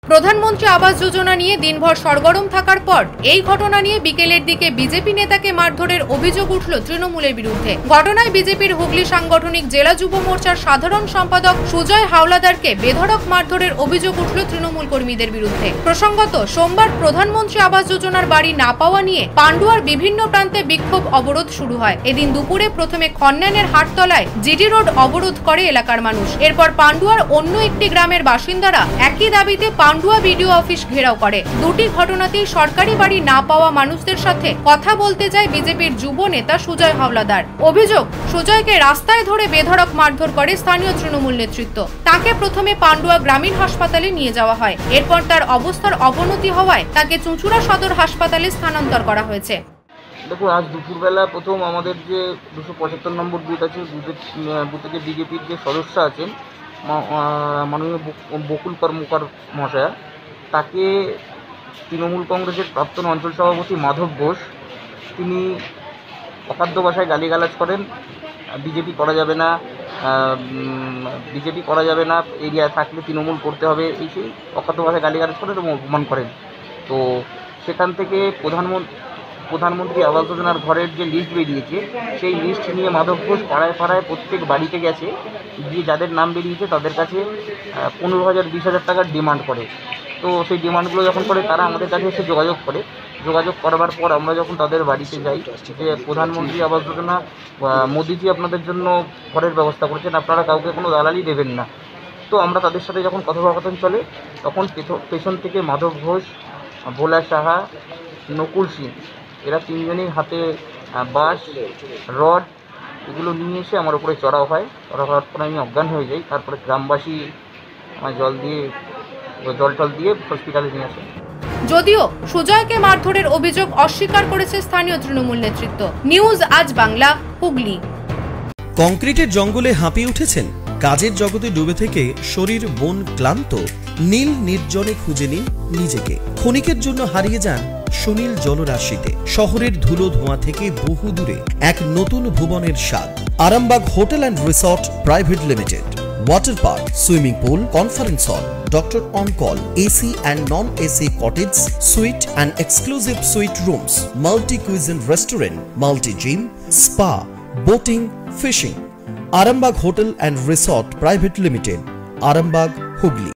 প্রধানমন্ত্রী আবাস যোজনা নিয়ে দিনভর সরগরম থাকার পর এই ঘটনা নিয়ে বিকেলের দিকে বিজেপি নেতাকে মারধরের অভিযোগ উঠল তৃণমূলের বিরুদ্ধে। ঘটনায় বিজেপির হুগলি সাংগঠনিক জেলা যুব মোর্চার সাধারণ সম্পাদক সুজয় হাওলাদারকে বেধড়ক মারধরের অভিযোগ উঠল তৃণমূল কর্মীদের বিরুদ্ধে। প্রসঙ্গত, সোমবার প্রধানমন্ত্রী আবাস যোজনার বাড়ি না পাওয়া নিয়ে পান্ডুয়ার বিভিন্ন প্রান্তে বিক্ষোভ অবরোধ শুরু হয়। এদিন দুপুরে প্রথমে খন্নানের হাটতলায় জিডি রোড অবরোধ করে এলাকার মানুষ। এরপর পান্ডুয়ার অন্য একটি গ্রামের বাসিন্দারা একই দাবিতে পান্ডুয়া বিডিও অফিস ঘেরাও করে। দুটি ঘটনাতেই সরকারি বাড়ি না পাওয়া মানুষদের সাথে কথা বলতে যায় বিজেপির যুব নেতা সুজয় হাওলাদার। অভিযোগ, সুজয়কে রাস্তায় ধরে বেধড়ক মারধর করে স্থানীয় তৃণমূল নেতৃত্ব। তাকে প্রথমে পান্ডুয়া গ্রামীণ হাসপাতালে নিয়ে যাওয়া হয়। এরপর তার অবস্থার অবনতি হওয়ায় তাকে চুঁচুড়া সদর হাসপাতালে স্থানান্তর করা হয়েছে। দেখুন, আজ দুপুরবেলা প্রথম আমাদের যে 275 নম্বর বুথ আছে, বুথে যে বিজেপির যে সদস্য আছেন মাননীয় বকুল কর্মকার মহাশয়া, তাকে তৃণমূল কংগ্রেসের প্রাক্তন অঞ্চল সভাপতি মাধব ঘোষ তিনি অখাদ্য ভাষায় গালিগালাজ করেন। বিজেপি করা যাবে না, এরিয়ায় থাকলে তৃণমূল করতে হবে, এই সেই অখাদ্য ভাষায় গালিগালাজ করেন এবং অপমান করেন। তো সেখান থেকে প্রধানমন্ত্রী আবাস যোজনার ঘরের যে লিস্ট বেরিয়েছে, সেই লিস্ট নিয়ে মাধব ঘোষ পাড়ায় পাড়ায় প্রত্যেক বাড়িতে গেছে, গিয়ে যাদের নাম বেরিয়েছে তাদের কাছে 15,000-20,000 টাকার ডিমান্ড করে। তো সেই ডিমান্ডগুলো যখন করে তারা আমাদের কাছে এসে যোগাযোগ করবার পর আমরা যখন তাদের বাড়িতে যাই যে প্রধানমন্ত্রী আবাস যোজনা মোদিজি আপনাদের জন্য ঘরের ব্যবস্থা করেছেন, আপনারা কাউকে কোনো দালালি দেবেন না। তো আমরা তাদের সাথে যখন কথোপকথন চলে তখন পেছন থেকে মাধব ঘোষ, ভোলা সাহা, নকুল সিং এরা তিনজনই হাতে বাঁশ, রড এগুলো নিয়ে এসে আমার উপরে চড়াও হয়। হওয়ার পরে আমি অজ্ঞান হয়ে যাই। তারপরে গ্রামবাসী জল টল দিয়ে হসপিটালে নিয়ে আসে। যদিও সুজয়কে মারধরের অভিযোগ অস্বীকার করেছে স্থানীয় তৃণমূল নেতৃত্ব। নিউজ আজ বাংলা, হুগলি। কংক্রিটের জঙ্গলে হাঁপিয়ে উঠেছেন? কাজের জগতে ডুবে থেকে শরীর মন ক্লান্ত? নীল নির্জনে খুঁজে নিন নিজেকে। ক্ষণিকের জন্য হারিয়ে যান সুনীল জলরাশিতে। শহরের ধুলো ধোঁয়া থেকে বহু দূরে এক নতুন ভুবনের স্বাদ। Arambagh hotel and resort private limited. Water park, swimming pool, conference hall, doctor on call, AC and non-AC cottage, suite and exclusive suite rooms, multi-cuisine restaurant, multi-gym, spa, boating, fishing. Arambag Hotel and Resort Private Limited, Arambag, Hugli.